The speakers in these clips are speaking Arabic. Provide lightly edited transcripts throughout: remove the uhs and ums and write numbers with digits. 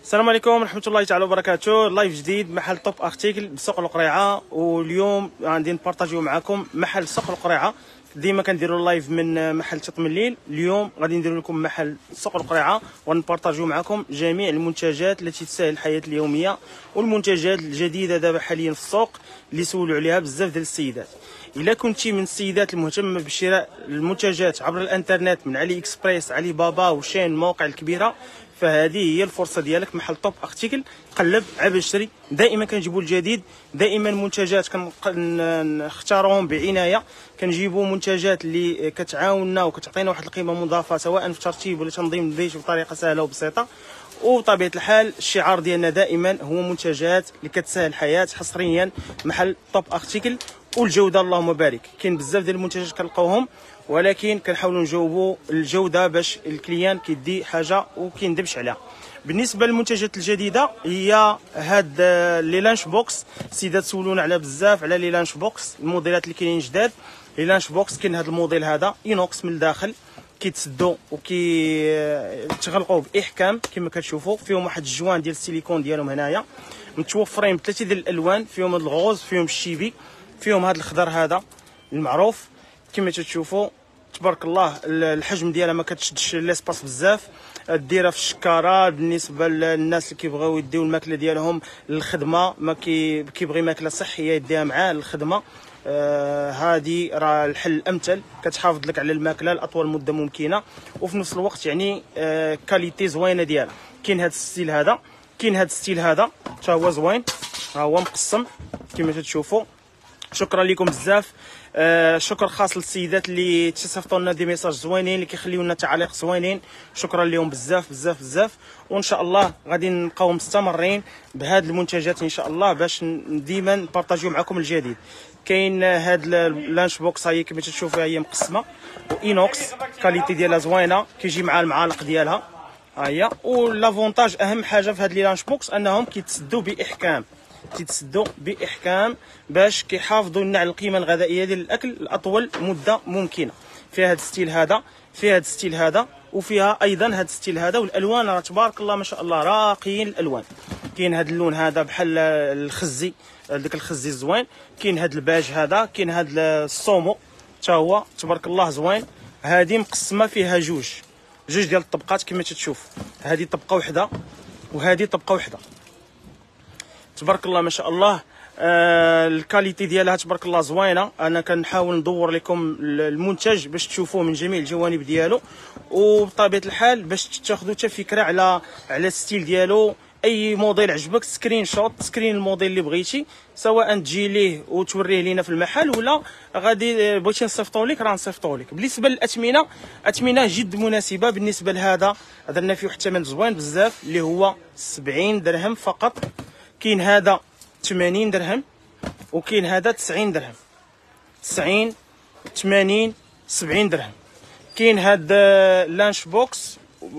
السلام عليكم ورحمه الله تعالى وبركاته. لايف جديد محل توب ارتيكل بسوق القريعه، واليوم غادي نبارطاجيو معكم محل سوق القريعه. ديما كنديروا لايف من محل تطم الليل، اليوم غادي ندير لكم محل سوق القريعه ونبارطاجيو معكم جميع المنتجات التي تسهل الحياه اليوميه والمنتجات الجديده دابا حاليا في السوق اللي سولوا عليها بزاف ديال السيدات. الا كنتي من السيدات المهتمه بشراء المنتجات عبر الانترنت من علي اكسبريس، علي بابا وشين المواقع الكبيره، فهذه هي الفرصه ديالك. محل توب ارتيكل، قلب عبر اشتري، دائما كنجيبوا الجديد، دائما منتجات كنختاروهم بعنايه، كنجيبوا منتجات اللي كتعاوننا وكتعطينا واحد القيمه مضافه سواء في ترتيب ولا تنظيم البيت بطريقه سهله وبسيطه. وبطبيعه الحال الشعار ديالنا دائما هو منتجات اللي كتسهل الحياه، حصريا محل توب ارتيكل. والجوده اللهم بارك، كاين بزاف ديال المنتجات كنلقاوهم، ولكن كنحاولوا نجاوبوا الجوده باش الكليان كيدي حاجه وكيندبش عليها. بالنسبه للمنتجات الجديده هي هاد لي لانش بوكس، السيدات سولونا على بزاف على لي لانش بوكس، الموديلات اللي كاينين جداد. لي لانش بوكس كاين هاد الموديل هذا اينوكس من الداخل، كيتسدوا وكيتغلقوا باحكام كما كتشوفوا، فيهم واحد الجوان ديال السيليكون ديالهم هنايا، متوفرين بثلاثه ديال الالوان، فيهم هاد الغوز، فيهم الشيبي، فيهم هذا الخضر هذا المعروف كما تشوفوا. تبارك الله الحجم ديالها ما كتشدش ليسباس بزاف، ديرها في الشكاره. بالنسبه للناس اللي كيبغيو يديو الماكله ديالهم للخدمه، ما كيبغي ماكله صحيه يديها معاه للخدمه، هذه راه الحل الامثل، كتحافظ لك على الماكله لاطول مده ممكنه، وفي نفس الوقت يعني كاليتي زوينه ديالها. كاين هذا الستيل هذا، كاين هذا الستيل هذا حتى هو زوين، ها هو مقسم كما تشوفوا. شكرا لكم بزاف. شكر خاص للسيدات اللي تصيفطوا لنا دي ميساج زوينين، اللي كيخليو لنا تعاليق زوينين، شكرا لهم بزاف بزاف بزاف. وان شاء الله غادي نبقاو مستمرين بهاد المنتجات ان شاء الله باش ديما نبارطاجيو معكم الجديد. كاين هاد اللانش بوكس هي كما تشوفوا، هي مقسمه واينوكس، كاليتي ديالها زوينه، كيجي مع المعالق ديالها ها هي. والافونتاج اهم حاجه في هاد لي لانش بوكس انهم كيتسدوا باحكام، كيتسدوا باحكام باش كيحافظوا لنا على القيمه الغذائيه ديال الاكل لاطول مده ممكنه. فيها هذا الستيل هذا، فيها هذا الستيل هذا، وفيها ايضا هذا الستيل هذا. والالوان راه تبارك الله ما شاء الله راقيين الالوان. كاين هذا اللون هذا بحال الخزي، داك الخزي الزوين، كاين هذا الباج هذا، كاين هذا الصومو حتى هو تبارك الله زوين. هذه مقسمه فيها جوج ديال الطبقات كما تشوف، هذه طبقه وحده وهذه طبقه وحده، تبارك الله ما شاء الله. الكاليتي ديالها تبارك الله زوينه. انا كنحاول ندور لكم المنتج باش تشوفوه من جميع الجوانب ديالو، وبطبيعه الحال باش تاخذوا حتى فكره على الستيل ديالو. اي موديل عجبك سكرين شوت، سكرين الموديل اللي بغيتي، سواء تجي ليه وتوريه لينا في المحل، ولا غادي بغيتي نصيفطوا لك راه نصيفطوا لك. بالنسبه للاثمنه، اثمنه جد مناسبه. بالنسبه لهذا درنا فيه واحد الثمن زوين بزاف اللي هو 70 درهم فقط. كاين هذا 80 درهم، وكاين هذا 90 درهم، 90 80 70 درهم. كاين هذا لانش بوكس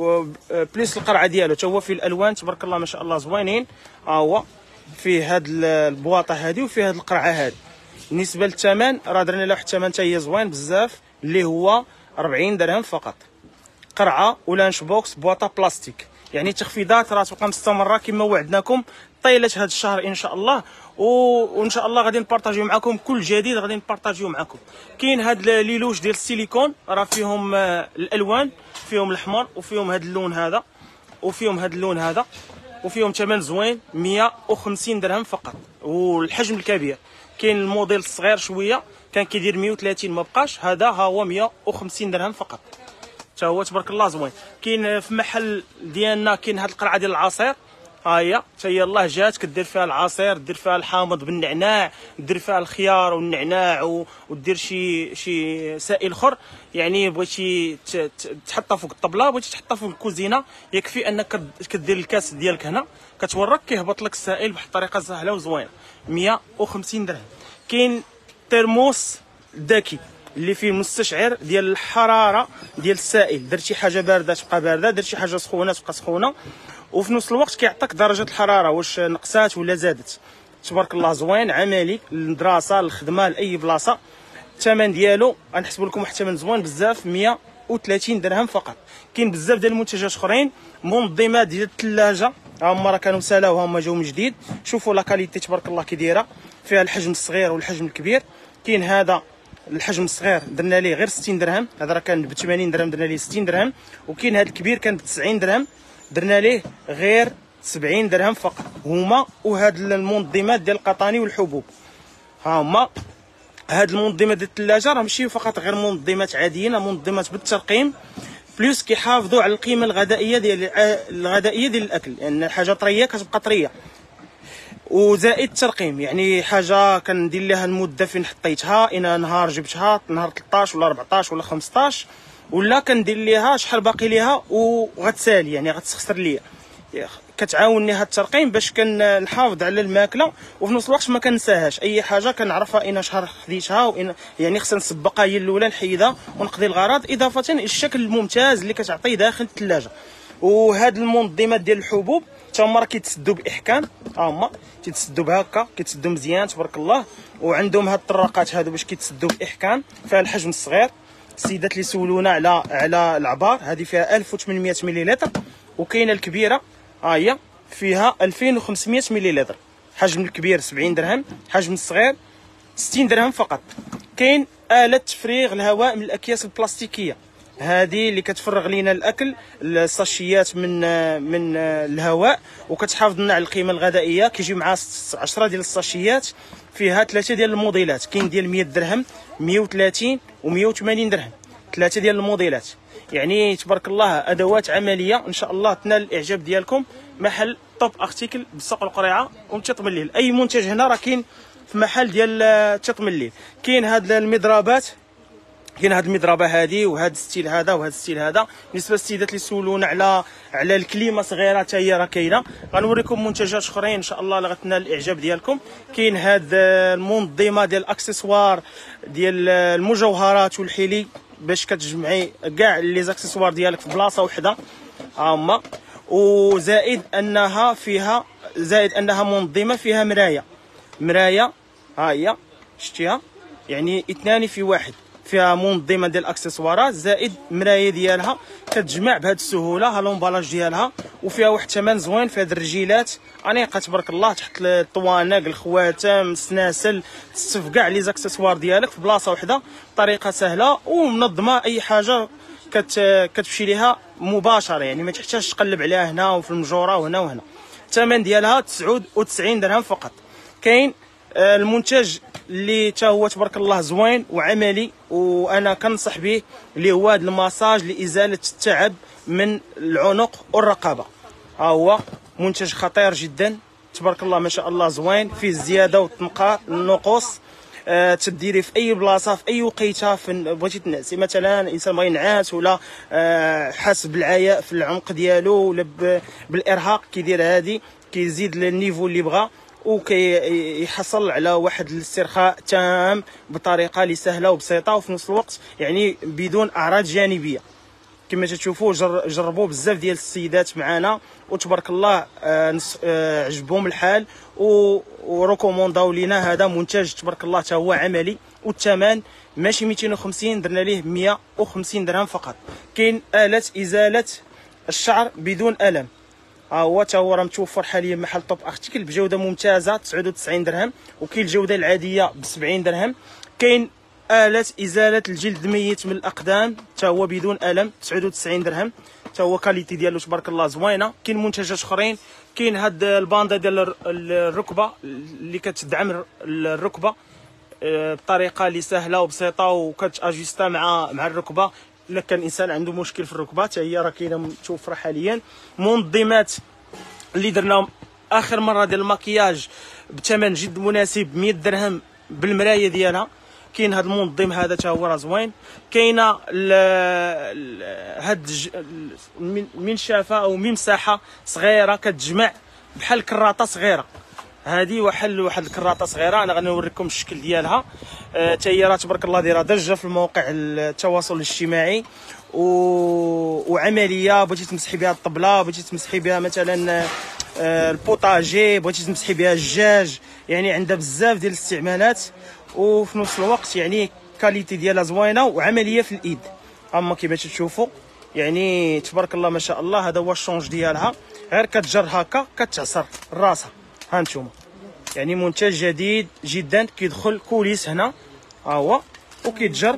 بليس القرعه ديالو حتى هو فيه الالوان تبارك الله ما شاء الله زوينين، ها هو فيه هاد البواطه هذه وفيه هاد القرعه هذه. بالنسبه للثمن راه درنا له واحد الثمن حتى هي زوين بزاف اللي هو 40 درهم فقط. قرعه ولانش بوكس بواطه بلاستيك، يعني تخفيضات راه تبقى مستمره كما وعدناكم طيله هذا الشهر ان شاء الله. وان شاء الله غادي نبارطاجيو معكم كل جديد، غادي نبارطاجيو معكم. كاين هاد ليلوش ديال السيليكون راه فيهم الالوان، فيهم الاحمر وفيهم هاد اللون هذا وفيهم هاد اللون هذا، وفيهم ثمن زوين 150 درهم فقط. والحجم الكبير كاين الموديل الصغير شويه كان كيدير 130 ما بقاش، هذا ها هو 150 درهم فقط حتى هو تبارك الله زوين. كاين في محل ديالنا كاين هاد القرعه ديال العصير، ها هي حتى هي الله جات، كدير فيها العصير، دير فيها الحامض بالنعناع، دير فيها الخيار والنعناع، ودير شي سائل اخر. يعني بغيتي تحطها فوق الطبله، بغيتي تحطها فوق الكوزينه، يكفي انك كدير الكاس ديالك هنا كتورك كيهبط لك السائل بواحد الطريقه سهله وزوينه. 150 درهم. كاين ترموس ذكي اللي فيه مستشعر ديال الحراره ديال السائل، درت شي حاجه بارده تبقى بارده، درت شي حاجه سخونه تبقى سخونه، وفي نفس الوقت كيعطيك درجه الحراره واش نقصات ولا زادت. تبارك الله زوين، عملي للدراسه للخدمه لاي بلاصه. الثمن ديالو غنحسب لكم واحد الثمن زوين بزاف، 130 درهم فقط. كاين بزاف ديال المنتجات اخرين، منظمات ديال الثلاجه ها هما راه كانوا سالاوها هما جاو من جديد. شوفوا لا كاليتي تبارك الله كي دايره، فيها الحجم الصغير والحجم الكبير. كاين هذا الحجم الصغير درنا ليه غير 60 درهم، هذا راه كان ب 80 درهم درنا ليه 60 درهم. وكاين هذا الكبير كان ب 90 درهم درنا ليه غير 70 درهم فقط. هما وهاد المنظمات ديال القطاني والحبوب، ها هما هاد المنظمات ديال الثلاجه راه ماشي فقط غير منظمات عاديين، منظمات بالترقيم بلوس كيحافظوا على القيمه الغذائيه ديال الاكل، لان يعني الحاجه طريه كتبقى طريه، وزائد الترقيم. يعني حاجه كندير لها المده فين حطيتها، ان نهار جبتها نهار 13 ولا 14 ولا 15، ولا كندير ليها شحال باقي ليها وغتسالي يعني غتسخسر ليا. كتعاونني هاد الترقيم باش كنحافظ على الماكله، وفي نفس الوقت ما كنساهاش اي حاجه كنعرفها ان شهر خديتها، وان يعني خصنا نسبقها هي الاولى نحيدها ونقضي الغرض، اضافه الى الشكل الممتاز اللي كتعطيه داخل الثلاجه. وهاد المنظمات ديال الحبوب حتى هما راه كيتسدوا باحكام، ها هما كيتسدوا بهكا كيتسدوا مزيان تبارك الله، وعندهم هاد الطراقات هادو باش كيتسدوا باحكام. فيها الحجم الصغير، السيدات اللي سولونا على العبار هذه فيها 1800 مليلتر، وكاينه الكبيره ها هي فيها 2500 مليلتر. حجم الكبير 70 درهم، حجم الصغير 60 درهم فقط. كاين آلة تفريغ الهواء من الأكياس البلاستيكية، هذه اللي كتفرغ لينا الأكل الساشيات من الهواء، وكتحافظ لنا على القيمة الغذائية. كيجي مع 10 ديال الساشيات، فيها 3 ديال الموديلات، كاين ديال 100 درهم 130 و180 درهم، 3 ديال الموديلات. يعني تبارك الله ادوات عمليه، ان شاء الله تنال الاعجاب ديالكم. محل توب ارتيكل بالسوق القريعه ومتشطم الليل. اي منتج هنا راه كاين في محل ديال تشطم الليل. كاين هاد المضربات، كاين هاد المضربه هادي وهاد الستيل هذا وهاد الستيل هذا. بالنسبه للسيدات اللي سولونا على الكليمه صغيره حتى هي راه كاينه. غنوريكم منتجات اخرين ان شاء الله اللي غتنال الاعجاب ديالكم. كاين هاد المنظمه ديال الاكسسوار ديال المجوهرات والحلي باش كتجمعي كاع لي زاكسسوار ديالك في بلاصه وحده، ها هما. وزائد انها منظمه فيها مرايه ها هي شتيها، يعني اثنان في واحد. فيها منظمه ديال الاكسسوارات زائد مرايه ديالها كتجمع بهذه السهوله. ها لومبالاج ديالها، وفيها واحد الثمن زوين. فيها الرجيلات انيقه تبارك الله، تحت الطوانق الخواتم السناسل تصف كاع لي زاكسسوار ديالك في بلاصه وحده بطريقه سهله ومنظمه. اي حاجه كتمشي ليها مباشره، يعني ما تحتاجش تقلب عليها هنا وفي المجوره وهنا وهنا. الثمن ديالها 99 درهم فقط. كاين المنتج اللي تا هو تبارك الله زوين وعملي وانا كنصح به، اللي هو هذا المساج لازاله التعب من العنق والرقبه. ها هو منتج خطير جدا تبارك الله ما شاء الله، زوين فيه الزياده والنقص. تديري في اي بلاصه في اي وقيته، بغيتي تنعسي مثلا، الانسان بغى ينعس ولا حاس بالعياء في العنق ديالو ولا بالارهاق، كيدير هذه كيزيد النيفو اللي بغا وكيحصل على واحد الاسترخاء تام بطريقه اللي سهله وبسيطه، وفي نفس الوقت يعني بدون اعراض جانبيه. كما تشوفوا جربوا بزاف ديال السيدات معنا وتبارك الله عجبهم الحال وريكومونداو لينا. هذا منتج تبارك الله حتى هو عملي، والثمن ماشي 250 درنا ليه 150 درهم فقط. كاين آلة ازاله الشعر بدون الم، ها هو حتى هو راه متوفر حاليا محل توب ارتيكل بجوده ممتازه 99 درهم، وكاين الجوده العاديه ب 70 درهم. كاين آلة إزالة الجلد الميت من الأقدام حتى هو بدون ألم 99 درهم، حتى هو كاليتي ديالو تبارك الله زوينه. كاين منتجات اخرين، كاين هاد الباندا ديال الركبه اللي كتدعم الركبه بطريقه اللي سهله وبسيطه وكتاجيستا مع الركبه. الا كان الانسان عنده مشكل في الركبه حتى هي راه كاينه متوفره حاليا. منظمات اللي درناهم اخر مره ديال المكياج بثمن جد مناسب 100 درهم بالمرايه ديالها. كاين هذا المنظم هذا حتى هو راه زوين. كاينه هاد منشافه او ممسحه صغيره كتجمع بحال الكراطه صغيره، هذه واحد الكراطه صغيره. انا غنوريكم الشكل ديالها حتى هي راه تبارك الله دايره ضجه في المواقع التواصل الاجتماعي وعمليه. بغيتي تمسحي بها الطبله، بغيتي تمسحي بها مثلا البوطاجي، بغيتي تمسحي بها الدجاج، يعني عندها بزاف ديال الاستعمالات، وفي نفس الوقت يعني كاليتي ديالها زوينه وعمليه في الايد. اما كيما تشوفوا يعني تبارك الله ما شاء الله. هذا هو الشونج ديالها. غير كتجر هكا كتعصر راسها. ها انتم يعني منتج جديد جدا كيدخل كوليس هنا ها هو وكيتجر.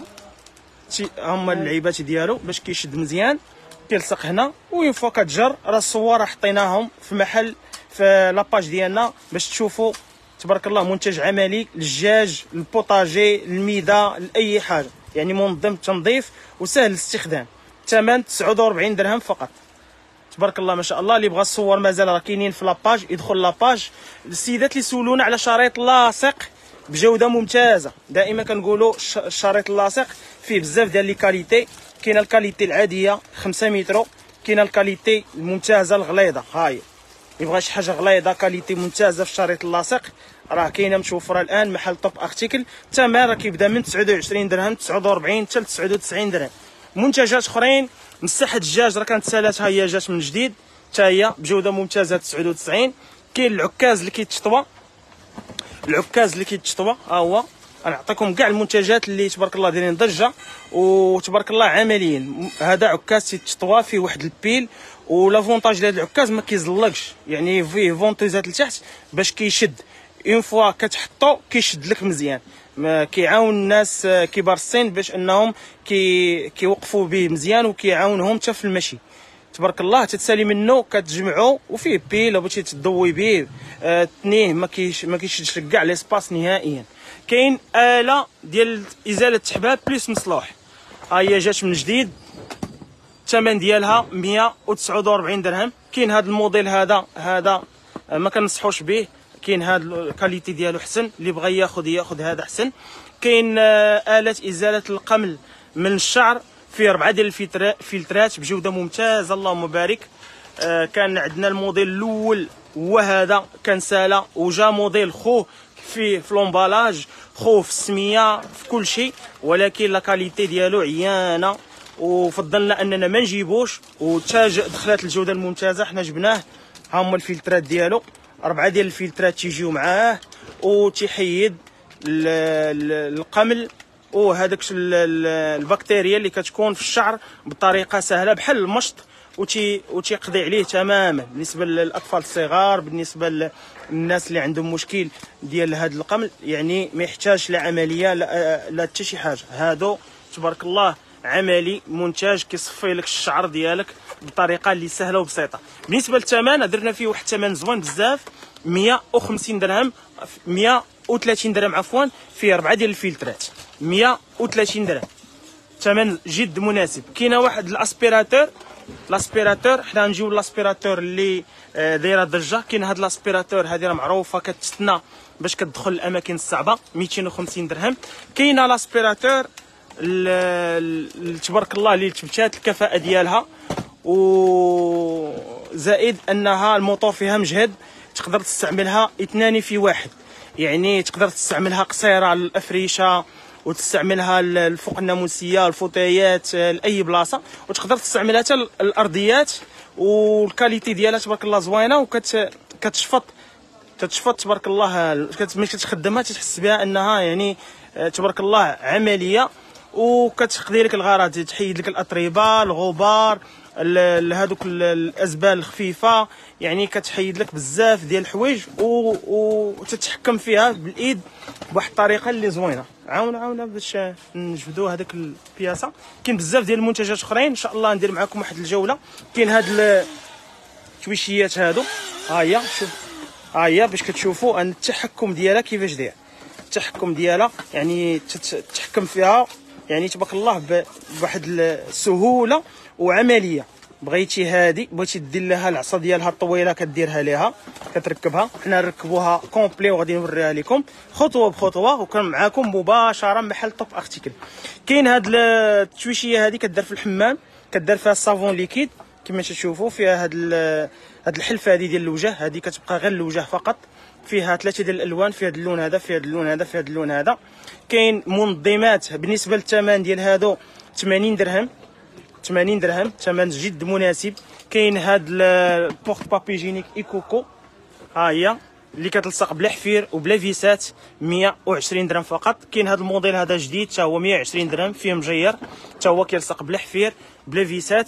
هما اللعيبات ديالو باش كيشد مزيان كيلصق هنا وين فوا كتجر. راه الصور حطيناهم في محل في لاباج ديالنا باش تشوفوا. تبارك الله منتج عملي للدجاج البوطاجي الميده لاي حاجه، يعني منظم التنظيف وسهل الاستخدام. ثمن 49 درهم فقط. تبارك الله ما شاء الله. اللي بغى الصور مازال راه كاينين في لاباج، يدخل لاباج. السيدات اللي سولونا على شريط لاصق بجوده ممتازه، دائما كنقولوا الشريط اللاصق فيه بزاف ديال لي كاليتي. كاينه الكاليتي العاديه 5 متر، كاينه الكاليتي الممتازه الغليظه. هاهي يبغى شي حاجه غليظه كاليتي ممتازه في الشريط اللاصق راه كاينه متوفره الان محل توب ارتيكل. الثمن راه كيبدا من 29 درهم 49 حتى ل 99 درهم. منتجات اخرين مساحه الدجاج راه كانت سالات، ها هي جات من جديد حتى هي بجوده ممتازه 99. كاين العكاز اللي كيتشطوى، العكاز اللي كيتشطوى ها هو. غنعطيكم كاع المنتجات اللي تبارك الله دايرين ضجه وتبارك الله عمليين. هذا عكاز تيتشطوى فيه واحد البيل، ولافونتاج لهذا العكاز ما كيزلقش، يعني فيه فونتيزات لتحت باش كيشد. اون فوا كتحطو كيشد لك مزيان. كيعاون الناس كبار السن باش انهم كيوقفوا به مزيان وكيعاونهم حتى في المشي. تبارك الله تتسالي منه كتجمعو وفيه بيل باش تضوي به تنيه ما كيشدش لك كاع ليسباس نهائيا. كاين آلة ديال ازاله التحباب بليس مصلوح، ها هي جات من جديد. الثمن ديالها 149 درهم. كاين هذا الموديل هذا ما كنصحوش به، كاين هذا الكاليتي ديالو حسن، اللي بغى ياخذ هذا حسن. كاين آلة ازاله القمل من الشعر فيه 4 ديال الفلترات بجوده ممتازه اللهم بارك. كان عندنا الموديل الاول هو هذا كان سالا، وجا موديل خوه في لومبالاج، خوه في السميه في كل شيء، ولكن لا كاليتي ديالو عيانه وفضلنا اننا ما نجيبوش. وتاج دخلت الجوده الممتازه حنا جبناه. ها هما الفلترات ديالو، 4 ديال الفلترات تيجيو معاه وتيحيد القمل وهذاك البكتيريا اللي كتكون في الشعر بطريقه سهله بحال المشط، وتيقضي عليه تماما. بالنسبه للاطفال الصغار، بالنسبه للناس اللي عندهم مشكل ديال هذا القمل، يعني ما يحتاجش لا عمليه لا حتى شي حاجه. هادو تبارك الله عملي منتج كيصفي لك الشعر ديالك بطريقه اللي سهله وبسيطه. بالنسبه للثمن درنا فيه واحد الثمن زوين بزاف، 150 درهم 130 درهم عفوا، فيه 4 ديال الفلترات 130 درهم، ثمن جد مناسب. كاينه واحد الاسبيراتور حنا نجيو الاسبيراتور اللي دايره ضجه. كاين هاد الاسبيراتور هذه راه معروفه كتستنى باش كتدخل الاماكن الصعبه 250 درهم. كاينه الاسبيراتور تبارك الله اللي تبتات الكفاءه ديالها، وزائد انها الموتور فيها مجهد، تقدر تستعملها 2 في 1، يعني تقدر تستعملها قصيره على الافريشه وتستعملها الفوق الناموسيه الفوتيات لاي بلاصه، وتقدر تستعملها حتى الارضيات. والكاليتي ديالها تبارك الله زوينه وكتشفط تبارك الله. ملي كتخدمها تحس بها انها يعني تبارك الله عمليه، وكتقضي لك الغرض، تحيد لك الاتربه الغبار هذوك الازبال الخفيفه، يعني كتحيد لك بزاف ديال الحوايج وتتحكم فيها بالايد بواحد الطريقه اللي زوينه. عاونا باش نجبدوا هذاك البياسه. كاين بزاف ديال المنتجات اخرين ان شاء الله ندير معكم واحد الجوله. كاين هاد التويشيات هادو، ها هي شوف، ها هي باش كتشوفوا ان التحكم ديالها كيفاش داير. التحكم ديالها يعني تتحكم فيها يعني تبارك الله بواحد السهوله وعمليه. بغيتي هادي بغيتي دير لها العصا ديالها الطويله كديرها ليها كتركبها. حنا نركبوها كومبلي وغادي نوريها لكم خطوه بخطوه، وكان معاكم مباشره محل توب ارتيكل. كاين هاد التويشيه هادي كدار في الحمام، كدار فيها الصابون ليكيد كما تشوفوا، فيها هاد الحلفه هادي ديال الوجه، هادي كتبقى غير الوجه فقط. فيها 3 ديال الالوان، فيها هاد اللون هذا، فيها هاد اللون هذا، فيها هاد اللون هذا. كاين منظمات بالنسبه للثمن ديال هادو 80 درهم 80 درهم، ثمن جد مناسب. كاين هاد البورت بابي جينيك ايكوكو، ها هي اللي كتلصق بلا حفير وبلا فيسات، 120 درهم فقط. كاين هاد الموديل هذا جديد حتى هو 120 درهم، فيه مجير حتى هو كيلصق بلا حفير بلا فيسات.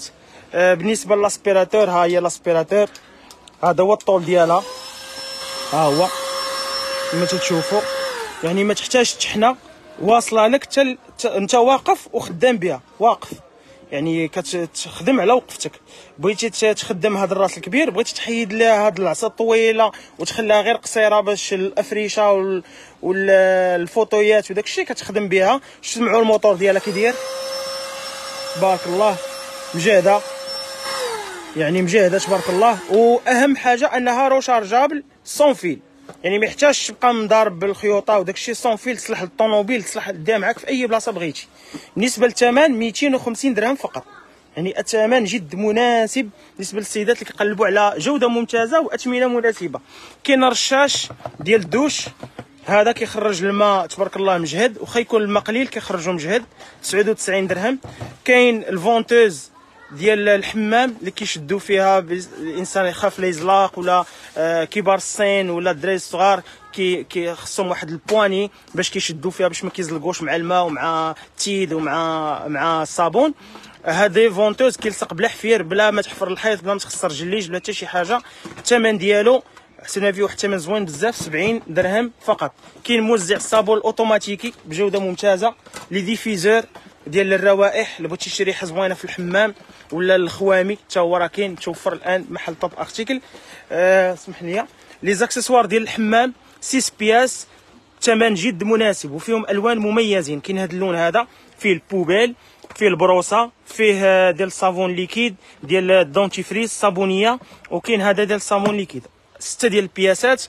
بالنسبه للاسبيراتور، ها هي لاسبيراتور، هذا هو الطول ديالها، ها هو كما تشوفوا. يعني ما تحتاج تحنه، واصله لك انت واقف وخدام بها، واقف يعني كتخدم على وقفتك. بغيتي تخدم هذا الراس الكبير، بغيتي تحيد لها هاد العصا الطويله وتخليها غير قصيره باش الافريشه والفوطويات وداك الشيء كتخدم بها. تسمعوا الموتور ديالها كي داير، تبارك الله، مجهده، يعني مجهده تبارك الله. واهم حاجه انها روشارجابل سون فيل، يعني ما يحتاجش تبقى مضارب بالخيوطه وداك الشيء. سون فيل تصلح للطوموبيل، تصلح ديها معاك في اي بلاصه بغيتي. بالنسبه للثمن 250 درهم فقط، يعني الثمن جد مناسب بالنسبه للسيدات اللي كيقلبوا على جوده ممتازه واثمنه مناسبه. كاين رشاش ديال الدوش، هذا كيخرج الماء تبارك الله مجهد، واخا يكون الماء قليل كيخرجو مجهد، 99 درهم. كاين الفونتوز ديال الحمام اللي كيشدوا فيها الانسان يخاف لا يزلاق، ولا كبار السن ولا الدراري الصغار خصهم واحد البواني باش كيشدوا فيها باش ما كيزلقوش مع الماء ومع التيد ومع الصابون. هذه فونتوز كيلصق بلا حفير، بلا ما تحفر الحيط، بلا ما تخسر جليج، بلا حتى شي حاجه. الثمن ديالو حسنا فيه واحد الثمن زوين بزاف، 70 درهم فقط. كاين موزع الصابون الاوتوماتيكي بجوده ممتازه، لي ديفيزور ديال الروائح اللي بغيتي شي ريحه زوينه في الحمام ولا الخوامي، حتى هو راه كاين، توفر الان محل توب ارتيكل. سمح لي. لي زاكسيسوار ديال الحمام 6 بياس، ثمن جد مناسب، وفيهم الوان مميزين. كاين هذا اللون هذا، فيه البوبيل، فيه البروسه، فيه ديال الصابون ليكيد ديال الدونتيفريس صابونيه، وكاين هذا ديال الصابون ليكيد. 6 ديال البياسات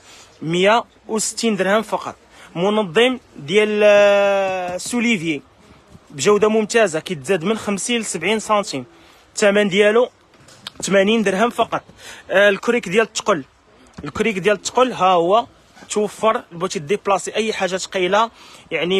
160 درهم فقط. منظم ديال سوليفيي بجوده ممتازه، كيتزاد من 50 ل 70 سنتيم، الثمن ديالو 80 درهم فقط. الكريك ديال الثقل، الكريك ديال الثقل ها هو، توفر بغيتي ديبلاسي اي حاجه ثقيله يعني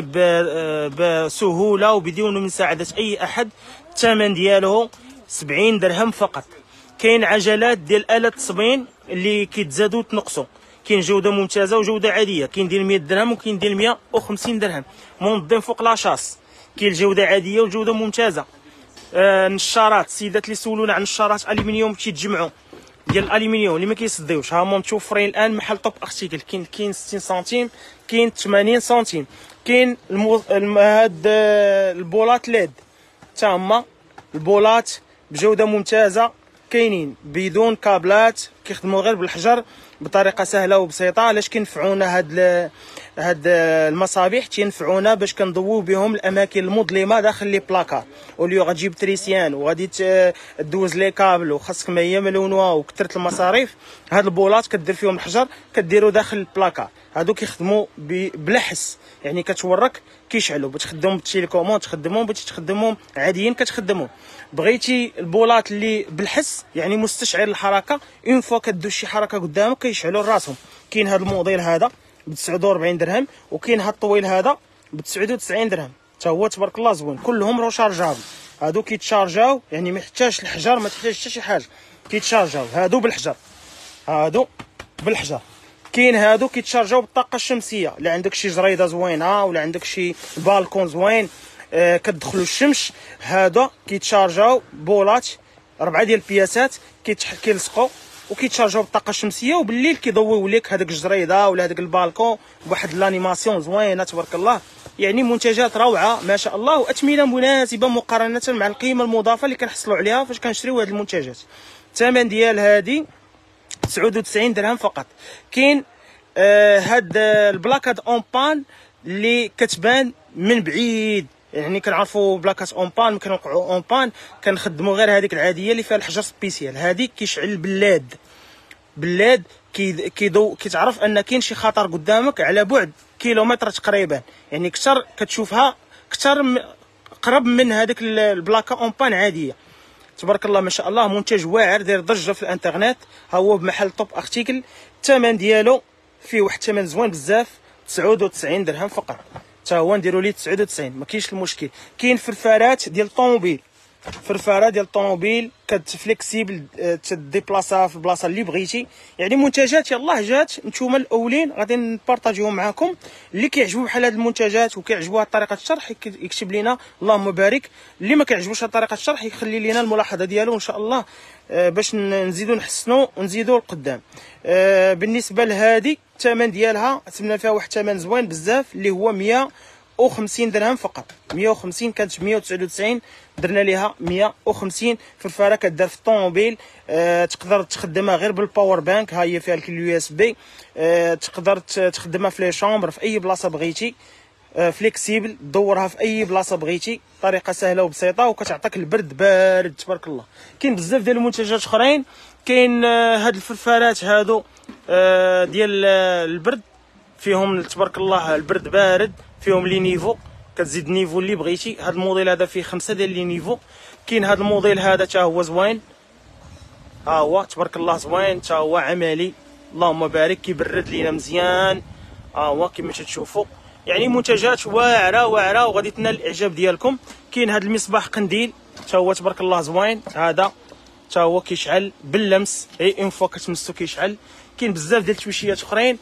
بسهوله وبدون مساعده اي احد. الثمن ديالو 70 درهم فقط. كاين عجلات ديال آلة التصبين اللي كيتزادوا وتنقصوا، كاين جوده ممتازه وجوده عاديه، كاين ديال 100 درهم وكاين ديال 150 درهم، منظم فوق لاشاس. كاين الجوده عاديه وجوده ممتازه. النشارات، السيدات اللي سولونا عن النشارات الومنيوم كيتجمعوا ديال الالومنيوم اللي ما كيصديوش، ها هما متوفرين الان محل توب ارتيكل. كاين 60 سنتيم، كاين 80 سنتيم. كاين هاد البولات ليد، حتى هما البولات بجوده ممتازه، كاينين بدون كابلات، كيخدموا غير بالحجر بطريقه سهله وبسيطه. علاش كينفعونا هاد المصابيح؟ تينفعونا باش كنضويو بهم الاماكن المظلمه داخل لي بلاكار، وليو غتجيب تريسيان وغادي تدوز لي كابل وخاصك ما هي ملونوه وكثرت المصاريف. هاد البولات كدير فيهم الحجر، كديروا داخل البلاكار، هادو كيخدموا بلا حس، يعني كتورك كيشعلوا. بتخدمهم بالتيليكوموند تخدمهم، بغيتي تخدمهم عاديين كتخدمهم. بغيتي البولات اللي بالحس يعني مستشعر الحركه، اون فوا كدوز شي حركه قدامك كيشعلوا راسهم. كاين هذا الموديل هذا ب 49 درهم، وكاين هذا الطويل هذا ب 99 درهم، حتى هو تبارك الله زوين. كلهم روشارجابل، هادو كيتشارجاو، يعني ما يحتاجش الحجر، ما تحتاج حتى شي حاجه، كيتشارجاو هادو بالحجر، هادو بالحجر. كاين هادو كيتشارجاو بالطاقه الشمسيه، الا عندك شي جريده زوينه ولا عندك شي بالكون زوين كتدخلوا الشمس، هذا كيتشارجاو بولات 4 ديال البياسات كيلصقوا وكيتشارجاو بالطاقه الشمسيه، وبالليل كيضويو لك هذاك الجريده ولا هذاك البالكون بواحد لانيماسيون زوينه تبارك الله. يعني منتجات روعه ما شاء الله، واثمنه مناسبه مقارنه مع القيمه المضافه اللي كنحصلوا عليها فاش كنشريو هذه المنتجات. الثمن ديال هذه 99 درهم فقط. كاين هاد البلاكاد اون بان اللي كتبان من بعيد، يعني كنعرفوا بلاكات اون بان، كنوقعوا اون بان كنخدموا غير هذيك العاديه اللي فيها الحجر سبيسيال. هذه كيشعل باللاد كيضو، كتعرف ان كاين شي خطر قدامك على بعد كيلومتر تقريبا، يعني كثر كتشوفها كثر قرب من هذيك البلاكه اون بان عاديه. تبارك الله ما شاء الله، منتج واعر داير ضجه في الانترنت، ها هو بمحل توب ارتيكل. الثمن ديالو فيه واحد الثمن زوين بزاف، 99 درهم فقط، حتى هو نديرو ليه 99 ما كاينش المشكل. كاين فرفارات ديال الطوموبيل، فرفاره ديال الطوموبيل كتفليكسيبل، تديبلاصا في البلاصه اللي بغيتي. يعني منتجات يلاه جات نتوما الاولين غادي نبارطاجيهم معكم. اللي كيعجبو بحال هاد المنتجات وكيعجبوها طريقه الشرح يكتب لينا اللهم بارك. اللي ما كيعجبوش طريقه الشرح يخلي لينا الملاحظه ديالو ان شاء الله باش نزيدو نحسنوا ونزيدو لقدام. بالنسبه لهادي الثمن ديالها عتمنا فيها واحد الثمن زوين بزاف اللي هو 150 درهم فقط. 150 كانت 199 درنا ليها 150. فرفاره كدار في الطوموبيل، تقدر تخدمها غير بالباور بانك، ها هي فيها اليو اس بي، تقدر تخدمها في لي شامبر في اي بلاصه بغيتي، فليكسيبل تدورها في اي بلاصه بغيتي، طريقه سهله وبسيطه وكتعطيك البرد بارد تبارك الله. كاين بزاف ديال المنتجات اخرين. كاين هاد الفرفارات هادو ديال البرد، فيهم تبارك الله البرد بارد، فيهم لي نيفو، كتزيد نيفو اللي بغيتي. هاد الموديل هذا فيه 5 ديال لي نيفو. كاين هاد الموديل هذا حتى هو زوين، ها هو تبارك الله زوين، حتى هو عملي اللهم بارك، كيبرد لينا مزيان. ها هو كما تشوفوا، يعني منتجات واعره واعره وغادي تنال الاعجاب ديالكم. كاين هاد المصباح قنديل حتى هو تبارك الله زوين، هذا حتى هو كيشعل باللمس، اي اون فوا كتمسو كيشعل. كاين بزاف ديال التويشيات اخرين.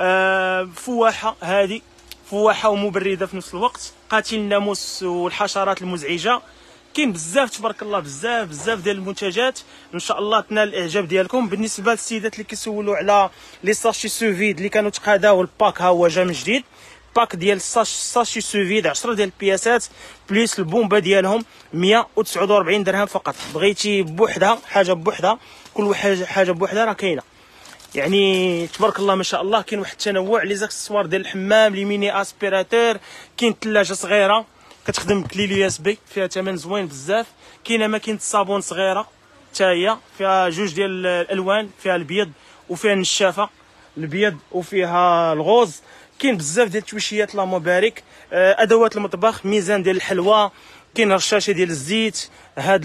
فواحه، هذه فواحه ومبرده في نفس الوقت، قاتل الناموس والحشرات المزعجه. كاين بزاف تبارك الله، بزاف بزاف ديال المنتجات ان شاء الله تنال الاعجاب ديالكم. بالنسبه للسيدات اللي كيسولوا على لي ساشي سوفيد اللي كانوا تقاداو، الباك ها هو جا من جديد. باك ديال ساشي سوفيد 10 ديال البياسات بليس البومبا ديالهم 149 درهم فقط. بغيتي بوحدها حاجه بوحدها، كل حاجه بوحدها راه كاينه. يعني تبارك الله ما شاء الله. كاين واحد التنوع لي زاكسسوار ديال الحمام، لي ميني اسبيراتور. كاين ثلاجه صغيره كتخدم بكلي يو اس بي فيها ثمن زوين بزاف. كاينه ماكينه الصابون صغيره حتى هي فيها جوج ديال الالوان، فيها الابيض وفيها النشافه الابيض وفيها الغوز. كاين بزاف ديال التويشيات اللهم بارك. ادوات المطبخ، ميزان ديال الحلوى، كاين رشاشه ديال الزيت، هاد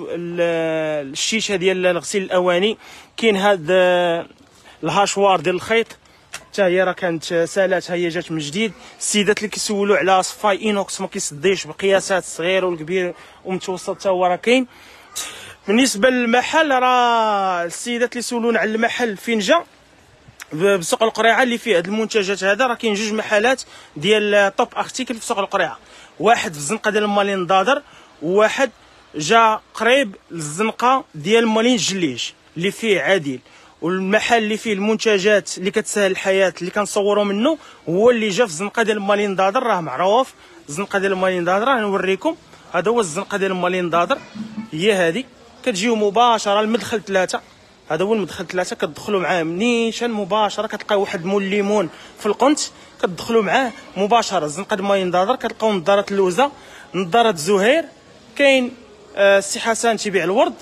الشيشه ديال غسيل الاواني، كاين هاد الهاشوار ديال الخيط حتى هي راه كانت سالات، هي جات من جديد. السيدات اللي كيسولوا على صفاي اينوكس ما كيصديش بقياسات الصغير والكبير ومتوسط حتى هو راه كاين. بالنسبه للمحل، راه السيدات اللي سولونا على المحل فين جا بسوق القريعه اللي فيه هاد المنتجات هذا، راه كاين جوج محلات ديال توب ارتيكل في سوق القريعه، واحد في الزنقه ديال مالين دادر، وواحد جا قريب للزنقه ديال مالين جليج اللي فيه عادل. والمحل اللي فيه المنتجات اللي كتسهل الحياه اللي كنصوروا منه هو اللي جا في الزنقه ديال مالين دادر، راه معروف. الزنقه ديال مالين دادر راه نوريكم، هذا هو الزنقه ديال مالين دادر، هي هذه. كتجيو مباشره المدخل 3، هذا هو المدخل 3، كتدخلوا معاه منيشان مباشره، كتلقاو واحد مول ليمون في القنت، كتدخلوا معاه مباشره. الزنقه ديال مالين دادر كتلقاو نظاره اللوزه، نظاره زهير، كاين السي حسن تيبيع الورد،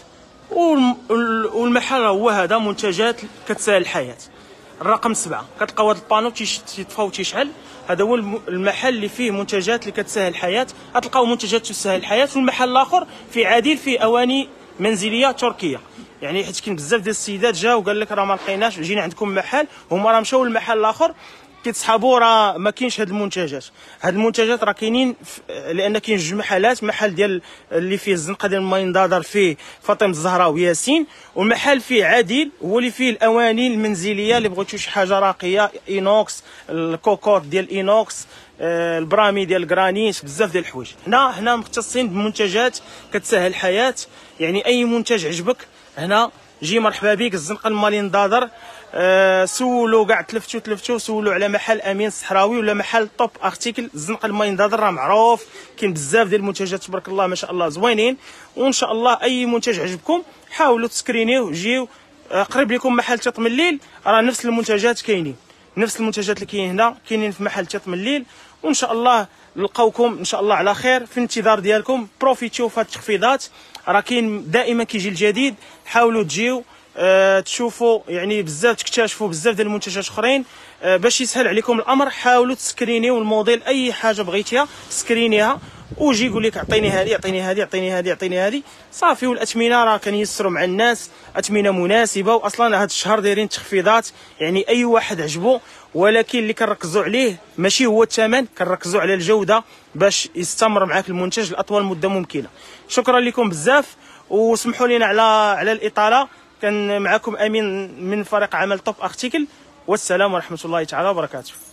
والمحل هو هذا منتجات كتسهل الحياه. الرقم 7 كتلقاو هذا البانو تيطفى وتيشعل، هذا هو المحل اللي فيه منتجات اللي كتسهل الحياه. غتلقاو منتجات تسهل الحياه. والمحل الاخر في عديل فيه اواني منزليه تركيه، يعني حيت كاين بزاف ديال السيدات جاو وقال لك راه ما لقيناش، جينا عندكم محل، هما راه مشاو للمحل الاخر كيتسحابوا، راه ما كاينش هاد المنتجات. هاد المنتجات راه كاينين لان كاين جوج محلات، محل ديال اللي فيه الزنقه ديال ماين دادر فيه فاطمه الزهراء وياسين، والمحل فيه عادل هو اللي فيه الاواني المنزليه اللي بغيتو شي حاجه راقيه، اينوكس، الكوكوط ديال اينوكس، البرامي ديال الجرانيت، بزاف ديال الحوايج. هنا مختصين بمنتجات كتسهل الحياه، يعني اي منتج عجبك هنا جي مرحبا بك. الزنقه المالين دادر، سولوا كاع تلفتوا سولوا على محل امين الصحراوي ولا محل توب ارتيكل. الزنقه المالين دادر راه معروف، كاين بزاف ديال المنتجات تبارك الله ما شاء الله زوينين. وان شاء الله اي منتج عجبكم حاولوا تسكرينيوه، جيو قريب لكم محل تطم الليل، راه نفس المنتجات كاينين، نفس المنتجات اللي كاين هنا كاينين في محل تطم الليل. وان شاء الله نلقاوكم ان شاء الله على خير، في الانتظار ديالكم. بروفيتيو في هاد التخفيضات، راه كاين دائما كيجي الجديد، حاولوا تجيو تشوفوا يعني بزاف، تكتشفوا بزاف ديال المنتجات اخرين باش يسهل عليكم الامر. حاولوا تسكرينيو الموديل، اي حاجه بغيتيها سكرينيها ويجي يقول لك اعطيني هذه اعطيني هذه اعطيني هذه اعطيني هذه صافي. والاثمنه راه كنيسروا مع الناس، اثمنه مناسبه. واصلا هذا الشهر دايرين تخفيضات، يعني اي واحد عجبو، ولكن اللي كنركزوا عليه ماشي هو الثمن، كنركزوا على الجوده باش يستمر معاك المنتج لاطول مده ممكنه. شكرا لكم بزاف، وسمحوا لنا على الاطاله. كان معكم امين من فريق عمل توب ارتيكل، والسلام ورحمه الله تعالى وبركاته.